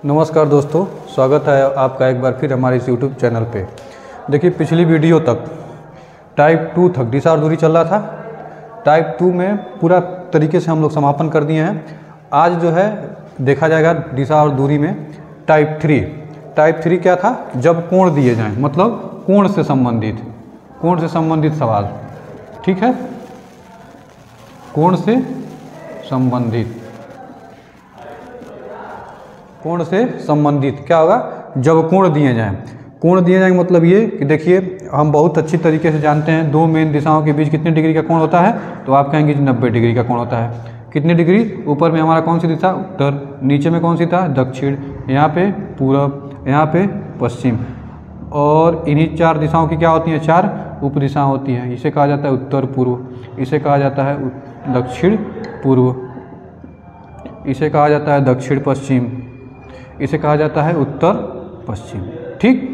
नमस्कार दोस्तों, स्वागत है आपका एक बार फिर हमारे इस YouTube चैनल पे। देखिए, पिछली वीडियो तक टाइप 2 तक दिशा और दूरी चल रहा था। टाइप 2 में पूरा तरीके से हम लोग समापन कर दिए हैं। आज जो है देखा जाएगा दिशा और दूरी में टाइप 3। टाइप 3 क्या था? जब कोण दिए जाएं, मतलब कोण से संबंधित सवाल। ठीक है, कोण से संबंधित क्या होगा? जब कोण दिए जाएं। कोण दिए जाएंगे मतलब ये कि देखिए, हम बहुत अच्छी तरीके से जानते हैं दो मेन दिशाओं के बीच कितने डिग्री का कोण होता है। तो आप कहेंगे 90 डिग्री का कोण होता है। कितनी डिग्री? ऊपर में हमारा कौन सी दिशा? उत्तर। नीचे में कौन सी था? दक्षिण। यहाँ पे पूरब, यहाँ पे पश्चिम। और इन्हीं चार दिशाओं की क्या होती हैं? चार उप दिशाएँ होती हैं। इसे कहा जाता है उत्तर पूर्व, इसे कहा जाता है दक्षिण पूर्व, इसे कहा जाता है दक्षिण पश्चिम, इसे कहा जाता है उत्तर पश्चिम। ठीक,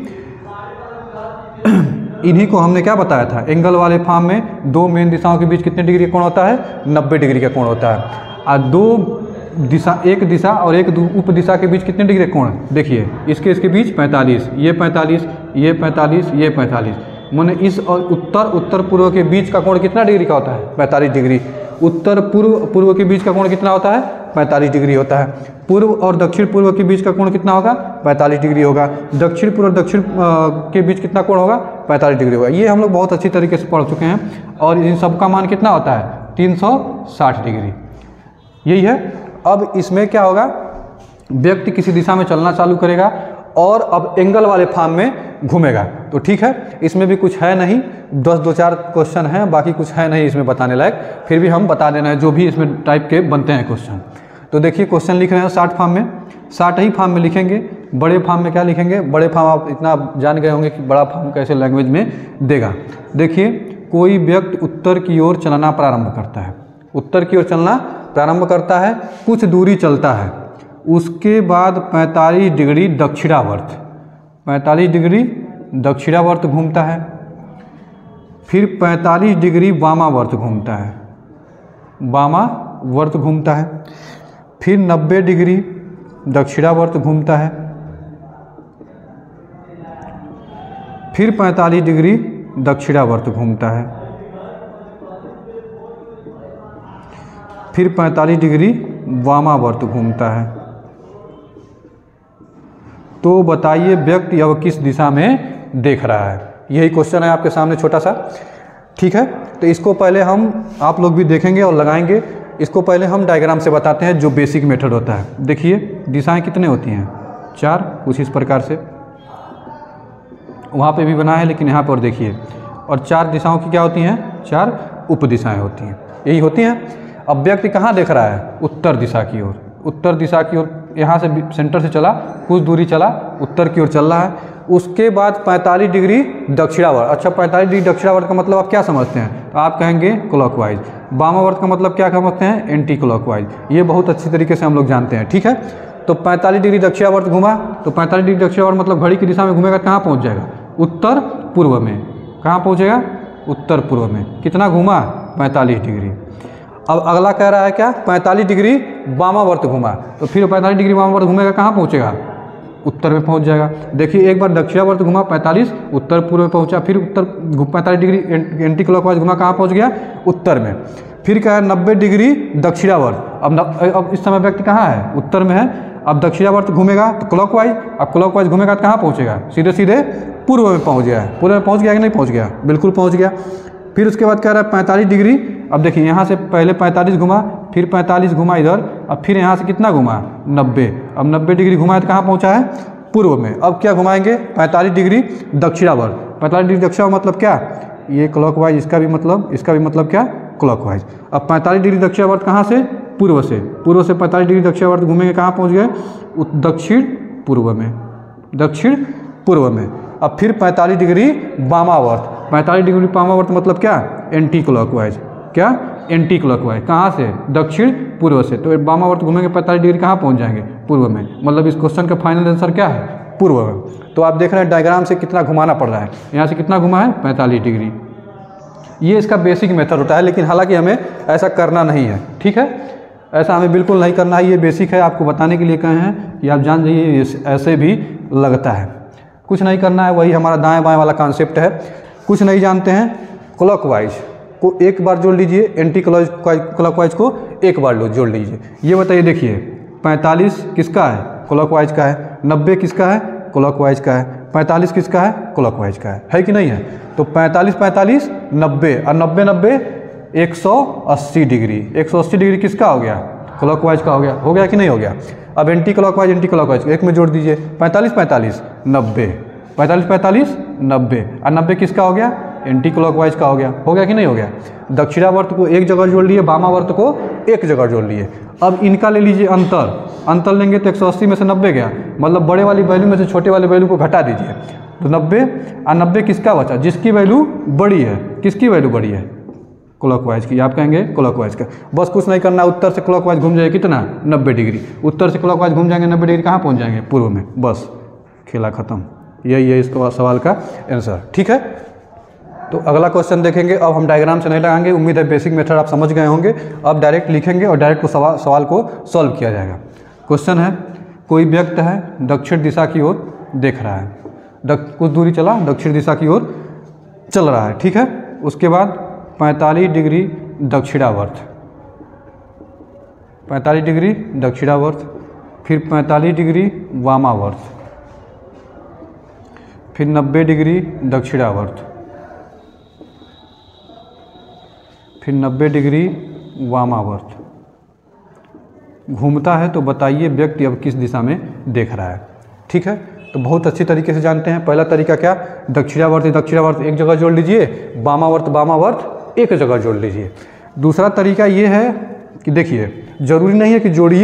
इन्हीं को हमने क्या बताया था? एंगल वाले फॉर्म में दो मेन दिशाओं के बीच कितने डिग्री का कोण होता है? 90 डिग्री का कोण होता है। और दो दिशा, एक दिशा और एक उप दिशा के बीच कितने डिग्री का कोण? देखिए, इसके बीच 45, ये 45, ये 45, ये 45। माने इस और उत्तर पूर्व के बीच का कोण कितना डिग्री का होता है? 45 डिग्री। उत्तर पूर्व के बीच का कोण कितना होता है? 45 डिग्री होता है। पूर्व और दक्षिण पूर्व के बीच का कोण कितना होगा? 45 डिग्री होगा। दक्षिण पूर्व और दक्षिण के बीच कितना कोण होगा? 45 डिग्री होगा। ये हम लोग बहुत अच्छी तरीके से पढ़ चुके हैं। और इन सब का मान कितना होता है? 360 डिग्री। यही है। अब इसमें क्या होगा? व्यक्ति किसी दिशा में चलना चालू करेगा और अब एंगल वाले फॉर्म में घूमेगा। तो ठीक है, इसमें भी कुछ है नहीं, 2-4 क्वेश्चन हैं, बाकी कुछ है नहीं इसमें बताने लायक। फिर भी हम बता देना है जो भी इसमें टाइप के बनते हैं क्वेश्चन। तो देखिए, क्वेश्चन लिख रहे हैं 60 फॉर्म में, 60 ही फॉर्म में लिखेंगे। बड़े फॉर्म में क्या लिखेंगे? बड़े फॉर्म आप इतना जान गए होंगे कि बड़ा फॉर्म कैसे लैंग्वेज में देगा। देखिए, कोई व्यक्ति उत्तर की ओर चलना प्रारंभ करता है, उत्तर की ओर चलना प्रारंभ करता है, कुछ दूरी चलता है, उसके बाद 45 डिग्री दक्षिणावर्त, 45 डिग्री दक्षिणावर्त घूमता है, फिर 45 डिग्री वामावर्त घूमता है, वामावर्त घूमता है, फिर 90 डिग्री दक्षिणावर्त घूमता है, फिर 45 डिग्री दक्षिणावर्त घूमता है, फिर 45 डिग्री वामावर्त घूमता है। तो बताइए व्यक्ति अब किस दिशा में देख रहा है? यही क्वेश्चन है आपके सामने छोटा सा। ठीक है, तो इसको पहले आप लोग भी देखेंगे और लगाएंगे। इसको पहले हम डायग्राम से बताते हैं, जो बेसिक मेथड होता है। देखिए, दिशाएं कितने होती हैं? 4, कुछ इस प्रकार से। वहाँ पे भी बना है, लेकिन यहाँ पर देखिए। और 4 दिशाओं की क्या होती हैं? 4 उप दिशाएँ होती हैं। यही होती हैं। अब व्यक्ति कहाँ देख रहा है? उत्तर दिशा की ओर। उत्तर दिशा की ओर यहाँ से सेंटर से चला, कुछ दूरी चला, उत्तर की ओर चल रहा है। उसके बाद 45 डिग्री दक्षिणावर्त। अच्छा, 45 डिग्री दक्षिणावर्त का मतलब आप क्या समझते हैं? तो आप कहेंगे क्लॉकवाइज। वामावर्त का मतलब क्या समझते हैं? Anti clockwise. ये बहुत अच्छी तरीके से हम लोग जानते हैं। ठीक है, तो 45 डिग्री दक्षिणावर्त घूमा, तो 45 डिग्री दक्षिणावर्त मतलब घड़ी की दिशा में घूमेगा, कहाँ पहुँच जाएगा? उत्तर पूर्व में। कहाँ पहुँचेगा? उत्तर पूर्व में। कितना घूमा? 45 डिग्री। अब अगला कह रहा है क्या? 45 डिग्री वामावर्त घुमा, तो फिर 45 डिग्री वामावर्त घूमेगा, कहाँ पहुँचेगा? उत्तर में पहुँच जाएगा। देखिए, एक बार दक्षिणावर्त घुमा 45, उत्तर पूर्व में पहुँचा, फिर उत्तर 45 डिग्री एंटी क्लॉकवाइज घुमा, कहाँ पहुँच गया? उत्तर में। फिर क्या है? 90 डिग्री दक्षिणावर्त। अब इस समय व्यक्ति कहाँ है? उत्तर में है। अब दक्षिणावर्त घूमेगा तो क्लॉकवाइज, अब क्लॉकवाइज घूमेगा तो कहाँ पहुँचेगा? सीधे पूर्व में पहुँच गया है। पूर्व में पहुँच गया कि नहीं पहुँच गया? बिल्कुल पहुँच गया। फिर उसके बाद कह रहा है 45 डिग्री। अब देखिए, यहाँ से पहले 45 घुमा, फिर 45 घुमा इधर, अब फिर यहाँ से कितना घुमा? 90। अब 90 डिग्री घुमाए तो कहाँ पहुँचा है? पूर्व में। अब क्या घुमाएंगे? 45 डिग्री दक्षिणावर्त। 45 डिग्री दक्षिणावर्त मतलब क्या? ये क्लॉकवाइज, इसका भी मतलब क्या? क्लॉकवाइज। अब 45 डिग्री दक्षिणावर्त कहाँ से? पूर्व से। पूर्व से 45 डिग्री दक्षिणावर्त घूमेंगे, कहाँ पहुँच गए? दक्षिण पूर्व में। दक्षिण पूर्व में। अब फिर 45 डिग्री वामावर्त। 45 डिग्री वामावर्त मतलब क्या? Anti clockwise. क्या? Anti clockwise. कहाँ से? दक्षिण पूर्व से। तो वामावर्त घूमेंगे 45 डिग्री, कहाँ पहुँच जाएंगे? पूर्व में। मतलब इस क्वेश्चन का फाइनल आंसर क्या है? पूर्व में। तो आप देख रहे हैं डायग्राम से कितना घुमाना पड़ रहा है। यहाँ से कितना घुमा है? 45 डिग्री। ये इसका बेसिक मेथड होता है, लेकिन हालांकि हमें ऐसा करना नहीं है। ठीक है, ऐसा हमें बिल्कुल नहीं करना है, ये बेसिक है, आपको बताने के लिए कहे हैं कि आप जान जाइए ऐसे भी लगता है। कुछ नहीं करना है, वही हमारा दाएं बाएं वाला कॉन्सेप्ट है। कुछ नहीं जानते हैं, क्लॉकवाइज को एक बार जोड़ लीजिए, एंटी क्लॉकवाइज को एक बार जोड़ लीजिए। ये बताइए, देखिए 45 किसका है, क्लॉकवाइज का है, 90 किसका है, क्लॉकवाइज का है, 45 किसका है, क्लॉकवाइज का है कि नहीं है। तो 45 45 90 और 90 90 180 डिग्री। 180 डिग्री किसका हो गया, क्लॉकवाइज का हो गया कि नहीं हो गया। अब एंटी क्लॉकवाइज एक में जोड़ दीजिए, 45 45 90, 45 45 90 और 90 किसका हो गया, एंटी क्लॉकवाइज का हो गया कि नहीं हो गया। दक्षिणावर्त को एक जगह जोड़ लिए, वामावर्त को एक जगह जोड़ लिए। अब इनका ले लीजिए अंतर लेंगे तो 180 में से 90 गया, मतलब बड़े वाली वैल्यू में से छोटे वाले वैल्यू को घटा दीजिए, तो 90 और 90 किसका बचा, जिसकी वैल्यू बड़ी है। किसकी वैल्यू बड़ी है, क्लॉकवाइज की। आप कहेंगे क्लॉकवाइज का। बस कुछ नहीं करना, उत्तर से क्लॉकवाइज घूम जाएगा कितना, 90 डिग्री। उत्तर से क्लॉकवाइज घूम जाएंगे 90 डिग्री, कहाँ पहुँच जाएंगे, पूर्व में। बस खेला खत्म। यही है इसका सवाल का आंसर। ठीक है, तो अगला क्वेश्चन देखेंगे। अब हम डायग्राम से नहीं लगाएंगे, उम्मीद है बेसिक मेथड आप समझ गए होंगे। अब डायरेक्ट लिखेंगे और डायरेक्ट सवाल को सॉल्व किया जाएगा। क्वेश्चन है, कोई व्यक्ति है दक्षिण दिशा की ओर देख रहा है, कुछ दूरी चला, दक्षिण दिशा की ओर चल रहा है। ठीक है, उसके बाद 45 डिग्री दक्षिणावर्त, 45 डिग्री दक्षिणावर्त, फिर 45 डिग्री वामावर्त, फिर 90 डिग्री दक्षिणावर्त, फिर 90 डिग्री वामावर्त। घूमता है तो बताइए व्यक्ति अब किस दिशा में देख रहा है। ठीक है, तो बहुत अच्छी तरीके से जानते हैं। पहला तरीका क्या, दक्षिणावर्त एक जगह जोड़ लीजिए, वामावर्त एक जगह जोड़ लीजिए। दूसरा तरीका ये है कि देखिए, ज़रूरी नहीं है कि जोड़िए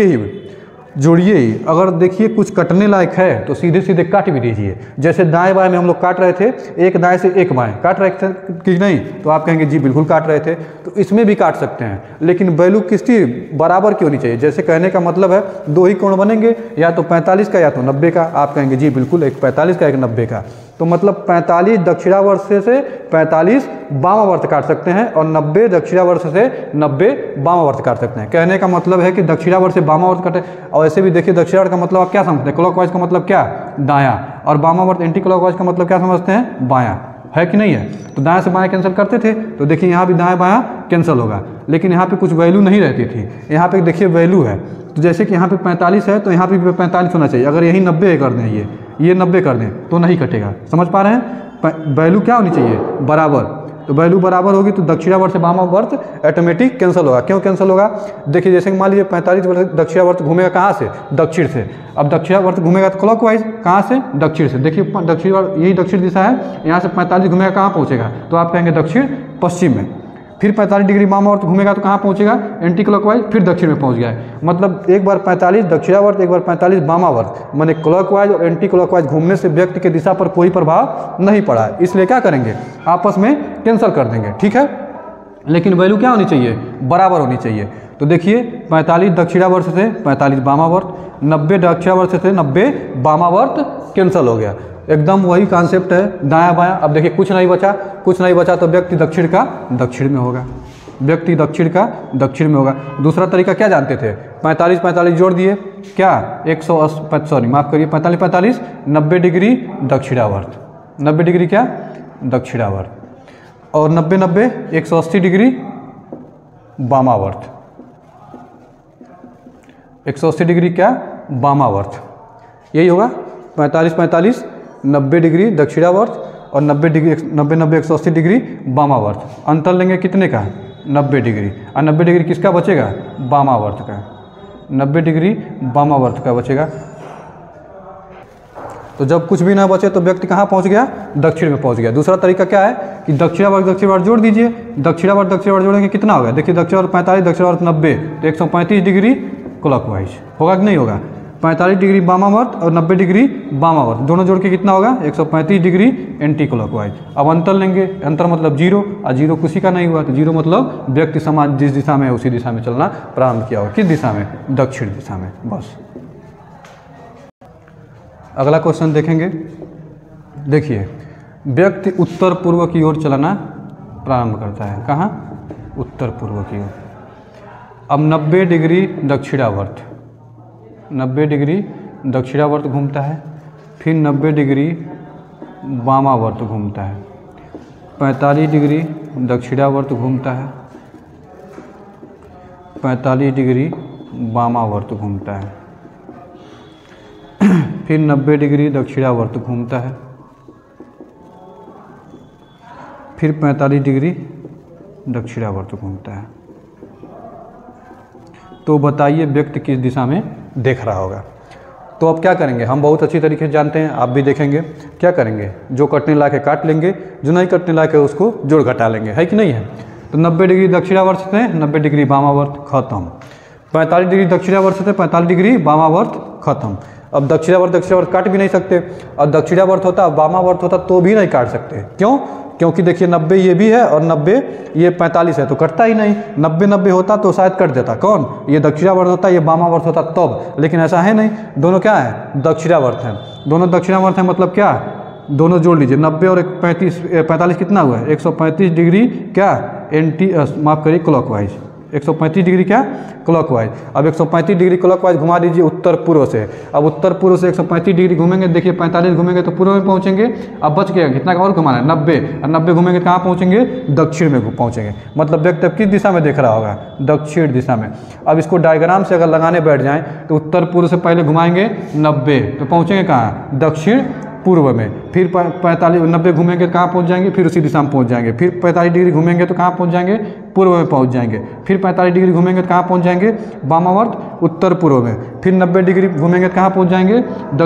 ही, अगर देखिए कुछ कटने लायक है तो सीधे सीधे काट भी दीजिए। जैसे दाएं बाएं में हम लोग काट रहे थे, एक दाएं से एक बाएं काट रहे थे कि नहीं, तो आप कहेंगे जी बिल्कुल काट रहे थे। तो इसमें भी काट सकते हैं, लेकिन वैल्यू किसकी बराबर क्यों होनी चाहिए। जैसे कहने का मतलब है दो ही कोण बनेंगे, या तो 45 का या तो 90 का। आप कहेंगे जी बिल्कुल, एक 45 का एक 90 का। तो मतलब 45 दक्षिणावर्त से 45 वामावर्त काट सकते हैं, और 90 दक्षिणावर्त से 90 वामावर्त काट सकते हैं। कहने का मतलब है कि दक्षिणावर्त से वामावर्त काटे। और ऐसे भी देखिए, दक्षिणावर्त का मतलब आप क्या समझते हैं, क्लॉकवाइज का मतलब क्या, दायां, और वामावर्त एंटी क्लॉकवाइज का मतलब क्या समझते हैं, बायां, है कि नहीं है। तो दाएं से बाएं कैंसिल करते थे, तो देखिए यहाँ भी दाएं बायां कैंसिल होगा, लेकिन यहाँ पे कुछ वैल्यू नहीं रहती थी। यहाँ पे देखिए वैल्यू है, तो जैसे कि यहाँ पे 45 है तो यहाँ पे 45 होना चाहिए। अगर यही 90 कर दें, ये 90 कर दें तो नहीं कटेगा। समझ पा रहे हैं, वैल्यू क्या होनी चाहिए, बराबर। तो वैल्यू बराबर होगी तो दक्षिणावर्त से वामावर्त ऑटोमेटिक कैंसिल होगा। क्यों कैंसिल होगा, देखिए जैसे कि मान लीजिए 45 दक्षिणावर्त घूमेगा कहाँ से, दक्षिण से। अब दक्षिणावर्त घूमेगा तो क्लॉकवाइज, कहाँ से, दक्षिण से। देखिए दक्षिणावर्त, यही दक्षिण दिशा है, यहाँ से 45 घूमेगा कहाँ पहुँचेगा, तो आप कहेंगे दक्षिण पश्चिम में। फिर 45 डिग्री वामावर्त घूमेगा तो कहाँ पहुँचेगा, एंटी क्लॉकवाइज, फिर दक्षिण में पहुँच गया है। मतलब एक बार 45 दक्षिणावर्त, एक बार 45 वामावर्त, माने क्लॉकवाइज और एंटी क्लॉकवाइज घूमने से व्यक्ति के दिशा पर कोई प्रभाव नहीं पड़ा है, इसलिए क्या करेंगे, आपस में कैंसिल कर देंगे। ठीक है, लेकिन वैल्यू क्या होनी चाहिए, बराबर होनी चाहिए। तो देखिए 45 दक्षिणावर्त से 45 वामावर्त, 90 दक्षिणावर्त से 90 वामावर्त कैंसिल हो गया। एकदम वही कॉन्सेप्ट है, दायां बायां। अब देखिए कुछ नहीं बचा तो व्यक्ति दक्षिण का दक्षिण में होगा, व्यक्ति दक्षिण का दक्षिण में होगा। दूसरा तरीका क्या जानते थे, 45 45 जोड़ दिए, क्या 180, सॉरी माफ़ करिए, 45 45 90 डिग्री दक्षिणावर्त, 90 डिग्री क्या, दक्षिणावर्त, और 90 90 180 डिग्री वामावर्त, 180 डिग्री क्या, वामावर्त। यही होगा 45 45 90 डिग्री दक्षिणावर्त और 90 डिग्री 90 90 180 डिग्री वामावर्त। अंतर लेंगे कितने का, 90 डिग्री, और 90 डिग्री किसका बचेगा, वामावर्त का, 90 डिग्री वामावर्त का बचेगा। तो जब कुछ भी ना बचे तो व्यक्ति कहाँ पहुँच गया, दक्षिण में पहुँच गया। दूसरा तरीका क्या है कि दक्षिणावर्त जोड़ दीजिए, दक्षिणावर्त जोड़ेंगे कितना होगा, देखिए दक्षिणावर्त 45 दक्षिणावर्त 90 तो 135 डिग्री क्लॉकवाइज होगा कि नहीं होगा। 45 डिग्री वामावर्त और 90 डिग्री वामावर्त दोनों जोड़ के कितना होगा, 135 डिग्री एंटी क्लॉकवाइज। अब अंतर लेंगे, अंतर मतलब जीरो, और जीरो किसी का नहीं हुआ तो जीरो मतलब व्यक्ति समाज जिस दिशा में है उसी दिशा में चलना प्रारंभ किया होगा। किस दिशा में, दक्षिण दिशा में। बस अगला क्वेश्चन देखेंगे। देखिए व्यक्ति उत्तर पूर्व की ओर चलना प्रारंभ करता है, कहाँ, उत्तर पूर्व की ओर। अब 90 डिग्री दक्षिणावर्त, 90 डिग्री दक्षिणावर्त घूमता है, फिर 90 डिग्री वामावर्त घूमता है, 45 डिग्री दक्षिणावर्त घूमता है, 45 डिग्री वामावर्त घूमता है, फिर 90 डिग्री दक्षिणावर्त घूमता है, फिर 45 डिग्री दक्षिणावर्त घूमता है। तो बताइए व्यक्ति किस दिशा में देख रहा होगा। तो अब क्या करेंगे, हम बहुत अच्छी तरीके से जानते हैं, आप भी देखेंगे। क्या करेंगे, जो कटने लायक है काट लेंगे, जो नहीं कटने लायक है उसको जोड़ घटा लेंगे, है कि नहीं है। तो 90 डिग्री दक्षिणावर्त से 90 डिग्री वामावर्त खत्म, 45 डिग्री दक्षिणावर्त से 45 डिग्री वामावर्त खत्म। अब दक्षिणावर्त काट भी नहीं सकते, और दक्षिणावर्त होता वामावर्त होता तो भी नहीं काट सकते। क्यों? क्योंकि देखिए 90 ये भी है और 90 ये 45 है, तो कटता ही नहीं। 90 होता तो शायद कट देता, कौन, ये दक्षिणावर्त होता, ये वामावर्त होता तब, लेकिन ऐसा है नहीं। दोनों क्या है, दक्षिणावर्त है, दोनों दक्षिणावर्त है। मतलब क्या, दोनों जोड़ लीजिए, 90 और 45 कितना हुआ है, 135 डिग्री क्या एंटी, माफ करिए क्लॉकवाइज, 135 डिग्री क्या क्लॉकवाइज। अब 135 डिग्री क्लॉकवाइज घुमा दीजिए उत्तर पूर्व से। अब उत्तर पूर्व से 135 डिग्री घूमेंगे, देखिए 45 घूमेंगे तो पूर्व में पहुंचेंगे। अब बच गया कितना और घुमाना है, 90, और 90 घूमेंगे कहाँ पहुंचेंगे, दक्षिण में पहुंचेंगे। मतलब व्यक्ति अब किस दिशा में देख रहा होगा, दक्षिण दिशा में। अब इसको डायग्राम से अगर लगाने बैठ जाएँ तो उत्तर पूर्व से पहले घुमाएंगे 90, तो पहुँचेंगे कहाँ, दक्षिण पूर्व में। फिर 90 घूमेंगे कहाँ पहुँच जाएंगे, फिर उसी दिशा में पहुँच जाएंगे। फिर 45 डिग्री घूमेंगे तो कहाँ पहुँच जाएंगे, पूर्व में पहुँच जाएंगे। फिर 45 डिग्री घूमेंगे तो कहाँ पहुँच जाएंगे, वामावर्त उत्तर पूर्व में। फिर 90 डिग्री घूमेंगे तो कहाँ पहुँच जाएंगे,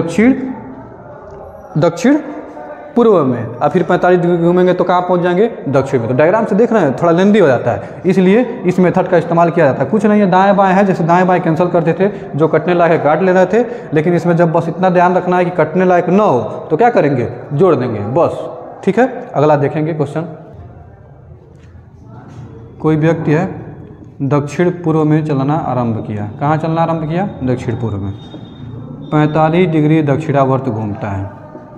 दक्षिण पूर्व में। और फिर 45 डिग्री घूमेंगे तो कहाँ पहुँच जाएंगे, दक्षिण में। तो डायग्राम से देख रहे हैं, थोड़ा लेंदी हो जाता है, इसलिए इस मेथड का इस्तेमाल किया जाता है। कुछ नहीं है, दाएं बाएं है, जैसे दाएं बाएं कैंसिल करते थे, जो कटने लायक है काट ले रहे थे। लेकिन इसमें जब बस इतना ध्यान रखना है कि कटने लायक न हो तो क्या करेंगे, जोड़ देंगे बस। ठीक है, अगला देखेंगे क्वेश्चन। कोई व्यक्ति है दक्षिण पूर्व में चलना आरंभ किया, कहाँ चलना आरंभ किया, दक्षिण पूर्व में। 45 डिग्री दक्षिणावर्त घूमता है,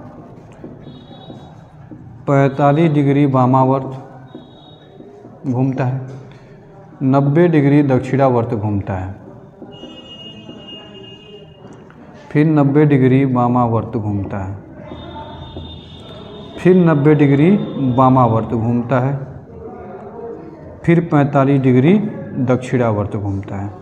45 डिग्री वामावर्त घूमता है, 90 डिग्री दक्षिणावर्त घूमता है, फिर 90 डिग्री वामावर्त घूमता है, फिर 90 डिग्री वामावर्त घूमता है, फिर 45 डिग्री दक्षिणावर्त घूमता है।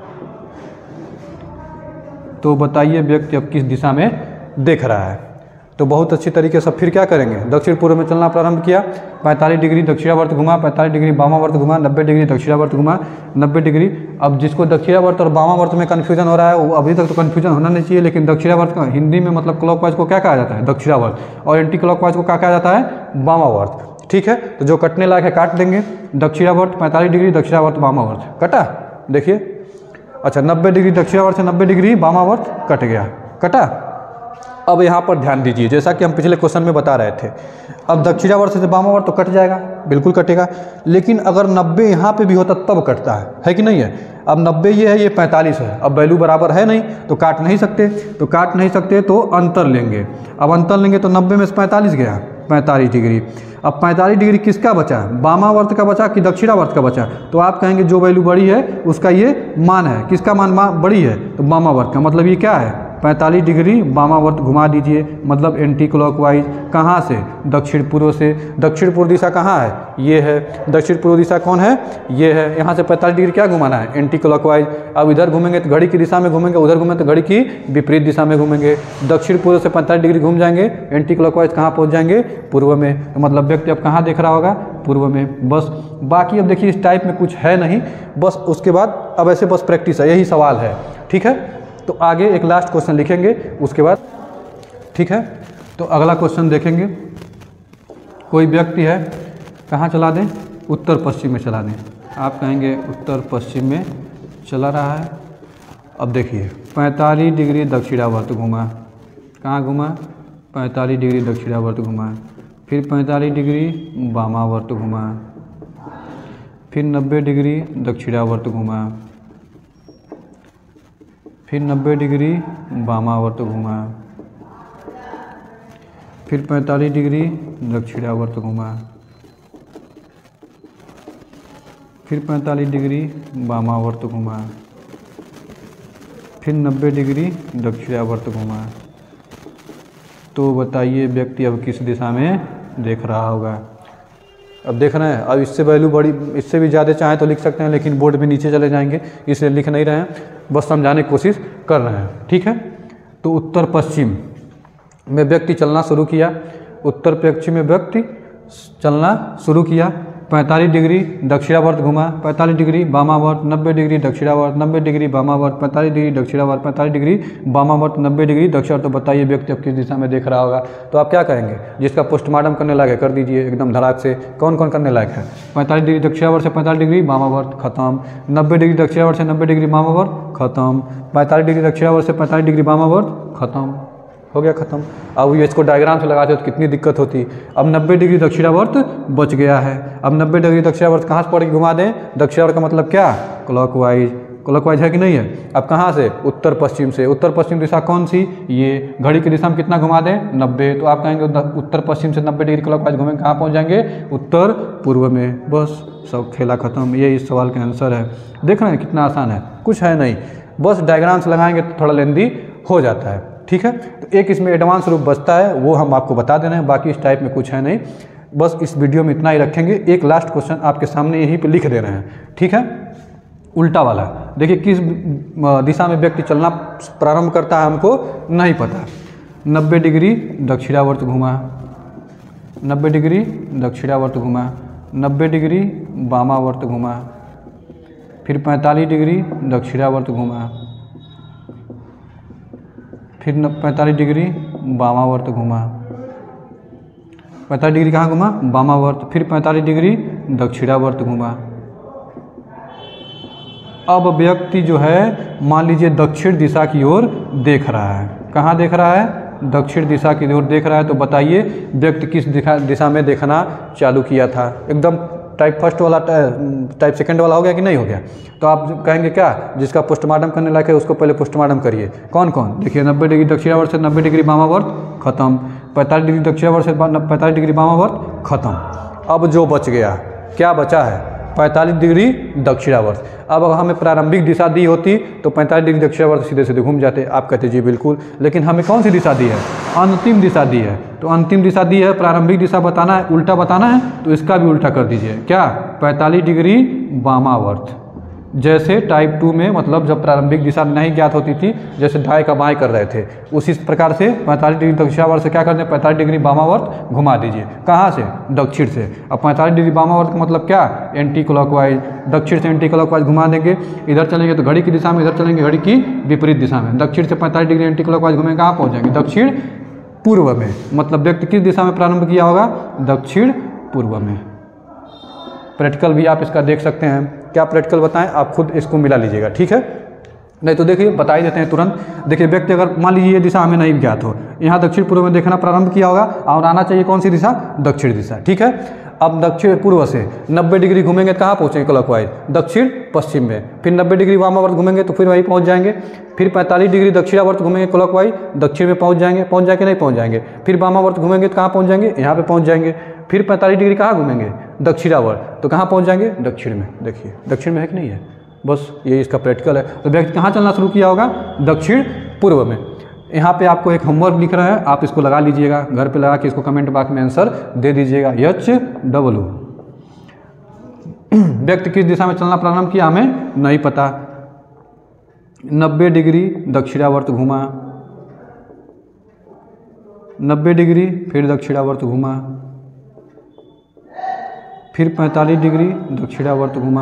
तो बताइए व्यक्ति अब किस दिशा में देख रहा है। तो बहुत अच्छी तरीके से फिर क्या करेंगे, दक्षिण पूर्व में चलना प्रारंभ किया, 45 डिग्री दक्षिणावर्त घुमा, 45 डिग्री वामावर्त घुमा, 90 डिग्री दक्षिणावर्त घुमा, 90 डिग्री। अब जिसको दक्षिणावर्त और वामावर्त में कन्फ्यूजन हो रहा है, वो अभी तक तो कन्फ्यूजन होना नहीं चाहिए, लेकिन दक्षिणावर्त का हिंदी में मतलब क्लॉकवाइज को क्या कहा जाता है, दक्षिणावर्त, और एंटी क्लॉकवाइज को क्या कहा जाता है, वामावर्त। ठीक है, तो जो कटने लायक है काट देंगे, दक्षिणावर्त 45 डिग्री दक्षिणावर्त वामावर्त कटा, देखिए। अच्छा, 90 डिग्री दक्षिणावर्त से 90 डिग्री वामावर्त कट गया, कटा। अब यहाँ पर ध्यान दीजिए, जैसा कि हम पिछले क्वेश्चन में बता रहे थे, अब दक्षिणावर्त से वामावर्त तो कट जाएगा, बिल्कुल कटेगा। लेकिन अगर 90 यहाँ पे भी होता तब कटता है कि नहीं है। अब 90 ये है, ये 45 है, अब वैल्यू बराबर है नहीं तो काट नहीं सकते, तो अंतर लेंगे। अब अंतर लेंगे तो 90 में से 45 गया, 45 डिग्री। अब 45 डिग्री किसका बचा, वामावर्त का बचा कि दक्षिणावर्त का बचा। तो आप कहेंगे जो वैल्यू बड़ी है उसका ये मान है, किसका मान बड़ी है, तो वामावर्त का। मतलब ये क्या है, 45 डिग्री वामावर्त घुमा दीजिए, मतलब एंटी क्लॉकवाइज। कहाँ से, दक्षिण पूर्व से। दक्षिण पूर्व दिशा कहाँ है, ये है। दक्षिण पूर्व दिशा कौन है, ये है। यहाँ से 45 डिग्री क्या घुमाना है, एंटी क्लॉकवाइज। अब इधर घूमेंगे तो घड़ी की दिशा में घूमेंगे, उधर घूमेंगे तो घड़ी की विपरीत दिशा में घूमेंगे। दक्षिण पूर्व से 45 डिग्री घूम जाएंगे, एंटी क्लॉकवाइज कहाँ पहुँच जाएंगे, पूर्व में। तो मतलब व्यक्ति अब कहाँ देख रहा होगा, पूर्व में। बस बाकी अब देखिए इस टाइप में कुछ है नहीं, बस उसके बाद अब ऐसे बस प्रैक्टिस है, यही सवाल है। ठीक है, तो आगे एक लास्ट क्वेश्चन लिखेंगे उसके बाद। ठीक है, तो अगला क्वेश्चन देखेंगे। कोई व्यक्ति है, कहाँ चला दें, उत्तर पश्चिम में चला दें। आप कहेंगे उत्तर पश्चिम में चला रहा है। अब देखिए 45 डिग्री दक्षिणावर्त घुमा, कहाँ घुमा, 45 डिग्री दक्षिणावर्त घुमा, फिर 45 डिग्री वामावर्त घुमा, फिर 90 डिग्री दक्षिणावर्त घुमा, फिर 90 डिग्री वामावर्त घुमा, फिर 45 डिग्री दक्षिणावर्त घुमा, फिर 45 डिग्री वामावर्त घुमा, फिर 90 डिग्री दक्षिणावर्त घुमा। तो बताइए व्यक्ति अब किस दिशा में देख रहा होगा। अब देख रहे हैं, अब इससे वैल्यू बड़ी, इससे भी ज़्यादा चाहें तो लिख सकते हैं, लेकिन बोर्ड में नीचे चले जाएंगे इसलिए लिख नहीं रहे हैं, बस समझाने की कोशिश कर रहे हैं। ठीक है, तो उत्तर पश्चिम में व्यक्ति चलना शुरू किया, उत्तर पश्चिम में व्यक्ति चलना शुरू किया। 45 डिग्री दक्षिणावर्त घुमा, 45 डिग्री वामावर्त, 90 डिग्री दक्षिणावर्त, 90 डिग्री वामावर्त, 45 डिग्री दक्षिणावर्त, 45 डिग्री वामावर्त, 90 डिग्री दक्षिणावर्त। तो बताइए व्यक्ति अब किस दिशा में देख रहा होगा। तो आप क्या करेंगे, जिसका पोस्टमार्टम करने लायक है कर दीजिए एकदम धड़ाक से। कौन कौन करने लायक है? 45 डिग्री दक्षिणावर्त से 45 डिग्री वामावर्त खत्म, 90 डिग्री दक्षिणावर्त से 90 डिग्री वामावर्त खत्म, 45 डिग्री दक्षिणावर्त से 45 डिग्री वामावर्त खत्म, हो गया खत्म। अब ये इसको डायग्राम से लगाते हो तो कितनी दिक्कत होती। अब 90 डिग्री दक्षिणावर्त बच गया है। अब 90 डिग्री दक्षिणावर्त कहाँ से पढ़ के घुमा दें? दक्षिणावर्त का मतलब क्या? क्लॉकवाइज। क्लॉकवाइज है कि नहीं है? अब कहाँ से? उत्तर पश्चिम से। उत्तर पश्चिम दिशा कौन सी? ये। घड़ी की दिशा में कितना घुमा दें? 90। तो आप कहेंगे उत्तर पश्चिम से 90 डिग्री क्लॉकवाइज घूमें, कहाँ पहुँच जाएंगे? उत्तर पूर्व में। बस सब खेला खत्म। ये इस सवाल का आंसर है। देख रहे हैं कितना आसान है, कुछ है नहीं, बस डायग्राम से लगाएंगे तो थोड़ा लेंदी हो जाता है। ठीक है, तो एक इसमें एडवांस रूप बचता है, वो हम आपको बता दे रहे हैं, बाकी इस टाइप में कुछ है नहीं। बस इस वीडियो में इतना ही रखेंगे। एक लास्ट क्वेश्चन आपके सामने यहीं पे लिख दे रहे हैं। ठीक है, उल्टा वाला। देखिए किस दिशा में व्यक्ति चलना प्रारंभ करता है हमको नहीं पता। 90 डिग्री दक्षिणावर्त घुमा, 90 डिग्री दक्षिणावर्त घुमा, 90 डिग्री वामावर्त घुमा, फिर 45 डिग्री दक्षिणावर्त घुमा, फिर 45 डिग्री वामावर्त घुमा, 45 डिग्री कहाँ घुमा? वामावर्त, फिर 45 डिग्री दक्षिणावर्त घुमा। अब व्यक्ति जो है मान लीजिए दक्षिण दिशा की ओर देख रहा है। कहाँ देख रहा है? दक्षिण दिशा की ओर देख रहा है। तो बताइए व्यक्ति किस दिशा में देखना चालू किया था? एकदम टाइप फर्स्ट वाला टाइप सेकंड वाला हो गया कि नहीं हो गया? तो आप कहेंगे क्या, जिसका पोस्टमार्टम करने लायक है उसको पहले पोस्टमार्टम करिए। कौन कौन? देखिए 90 डिग्री दक्षिणावर्त से 90 डिग्री वामावर्त खत्म, 45 डिग्री दक्षिणावर्त से 45 डिग्री वामावर्त खत्म। अब जो बच गया, क्या बचा है? 45 डिग्री दक्षिणावर्त। अब अगर हमें प्रारंभिक दिशा दी होती तो 45 डिग्री दक्षिणावर्त सीधे सीधे घूम जाते। आप कहते जी बिल्कुल, लेकिन हमें कौन सी दिशा दी है? अंतिम दिशा दी है। तो अंतिम दिशा दी है, प्रारंभिक दिशा बताना है, उल्टा बताना है, तो इसका भी उल्टा कर दीजिए। क्या? 45 डिग्री वामावर्त। जैसे टाइप 2 में मतलब जब प्रारंभिक दिशा नहीं ज्ञात होती थी, जैसे दाएं का बाएं कर रहे थे, उसी प्रकार से 45 डिग्री दक्षिणावर्त से क्या करते हैं? 45 डिग्री वामावर्त घुमा दीजिए। कहाँ से? दक्षिण से। अब 45 डिग्री वामावर्त का मतलब क्या? Anti clockwise. दक्षिण से एंटी क्लॉकवाइज घुमा देंगे। इधर चलेंगे तो घड़ी की दिशा में, इधर चलेंगे घड़ी की विपरीत दिशा में। दक्षिण से 45 डिग्री एंटी क्लॉकवाइज घूमेंगे, कहाँ पहुँच जाएंगे? दक्षिण पूर्व में। मतलब व्यक्ति किस दिशा में प्रारंभ किया होगा? दक्षिण पूर्व में। प्रैक्टिकल भी आप इसका देख सकते हैं। क्या प्रैक्टिकल बताएं? आप खुद इसको मिला लीजिएगा। ठीक है, नहीं तो देखिए बता ही देते हैं तुरंत। देखिए व्यक्ति अगर मान लीजिए ये दिशा हमें नहीं ज्ञात हो, यहाँ दक्षिण पूर्व में देखना प्रारंभ किया होगा और आना चाहिए कौन सी दिशा? दक्षिण दिशा। ठीक है, अब दक्षिण पूर्व से 90 डिग्री घूमेंगे तो कहाँ पहुँचेंगे? क्लॉकवाइज, दक्षिण पश्चिम में। फिर 90 डिग्री वामावर्त घूमेंगे तो फिर वहीं पहुँच जाएंगे। फिर 45 डिग्री दक्षिणावर्त घूमेंगे क्लॉकवाइज, दक्षिण में पहुँच जाएंगे। पहुँच जाके नहीं पहुँच जाएंगे। फिर वामावर्त घूमेंगे तो कहाँ पहुँच जाएंगे? यहाँ पे पहुँच जाएंगे। फिर 45 डिग्री कहाँ घूमेंगे? दक्षिणावर्त, तो कहाँ पहुँच जाएंगे? दक्षिण में। देखिए दक्षिण में है कि नहीं है? बस ये इसका प्रैक्टिकल है। तो व्यक्ति कहाँ चलना शुरू किया होगा? दक्षिण पूर्व में। यहाँ पे आपको एक होमवर्क लिख रहे हैं, आप इसको लगा लीजिएगा, घर पे लगा के इसको कमेंट बॉक्स में आंसर दे दीजिएगा। HW। व्यक्ति किस दिशा में चलना प्रारंभ किया हमें नहीं पता। 90 डिग्री दक्षिणावर्त घुमा, 90 डिग्री फिर दक्षिणावर्त घुमा, फिर 45 डिग्री दक्षिणावर्त घुमा,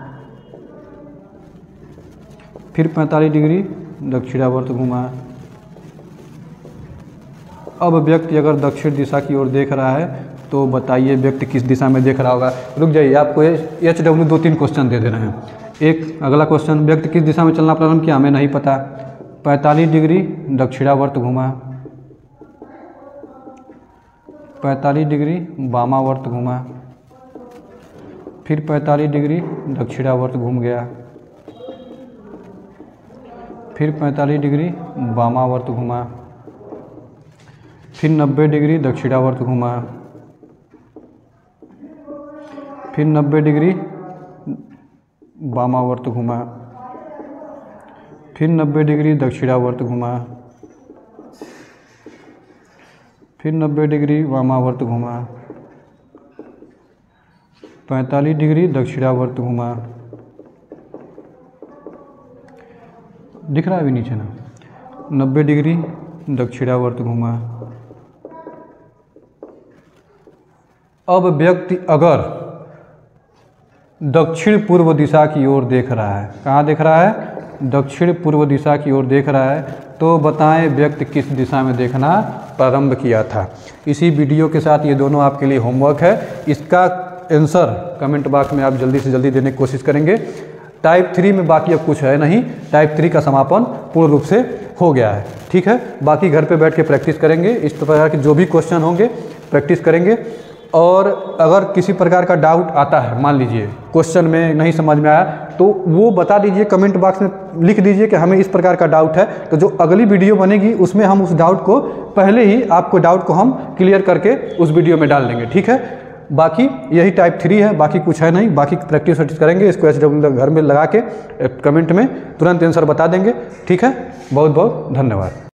फिर 45 डिग्री दक्षिणावर्त घुमा। अब व्यक्ति अगर दक्षिण दिशा की ओर देख रहा है तो बताइए व्यक्ति किस दिशा में देख रहा होगा। रुक जाइए, आपको HW 2-3 क्वेश्चन दे रहे हैं। एक अगला क्वेश्चन, व्यक्ति किस दिशा में चलना प्रारंभ किया हमें नहीं पता। 45 डिग्री दक्षिणावर्त घुमा, 45 डिग्री वामावर्त घुमा, फिर 45 डिग्री दक्षिणावर्त घूम गया, फिर 45 डिग्री वामावर्त घुमा, फिर 90 डिग्री दक्षिणावर्त घुमा, फिर 90 डिग्री वामावर्त घुमा, फिर 90 डिग्री दक्षिणावर्त घुमा, फिर 90 डिग्री वामावर्त घुमा, 45 डिग्री दक्षिणावर्त घुमा, दिख रहा है अभी नीचे ना, 90 डिग्री दक्षिणावर्त घुमा। अब व्यक्ति अगर दक्षिण पूर्व दिशा की ओर देख रहा है, कहाँ देख रहा है? दक्षिण पूर्व दिशा की ओर देख रहा है, तो बताएं व्यक्ति किस दिशा में देखना प्रारंभ किया था। इसी वीडियो के साथ ये दोनों आपके लिए होमवर्क है। इसका आंसर कमेंट बॉक्स में आप जल्दी से जल्दी देने की कोशिश करेंगे। टाइप 3 में बाकी अब कुछ है नहीं, टाइप 3 का समापन पूर्ण रूप से हो गया है। ठीक है, बाकी घर पे बैठ के प्रैक्टिस करेंगे, इस प्रकार के जो भी क्वेश्चन होंगे प्रैक्टिस करेंगे। और अगर किसी प्रकार का डाउट आता है, मान लीजिए क्वेश्चन में नहीं समझ में आया, तो वो बता दीजिए, कमेंट बॉक्स में लिख दीजिए कि हमें इस प्रकार का डाउट है। तो जो अगली वीडियो बनेगी उसमें हम उस डाउट को पहले ही आपको डाउट को हम क्लियर करके उस वीडियो में डाल देंगे। ठीक है, बाकी यही टाइप 3 है, बाकी कुछ है नहीं। बाकी प्रैक्टिस वैक्टिस करेंगे, इसको SW घर में लगा के कमेंट में तुरंत आंसर बता देंगे। ठीक है, बहुत बहुत धन्यवाद।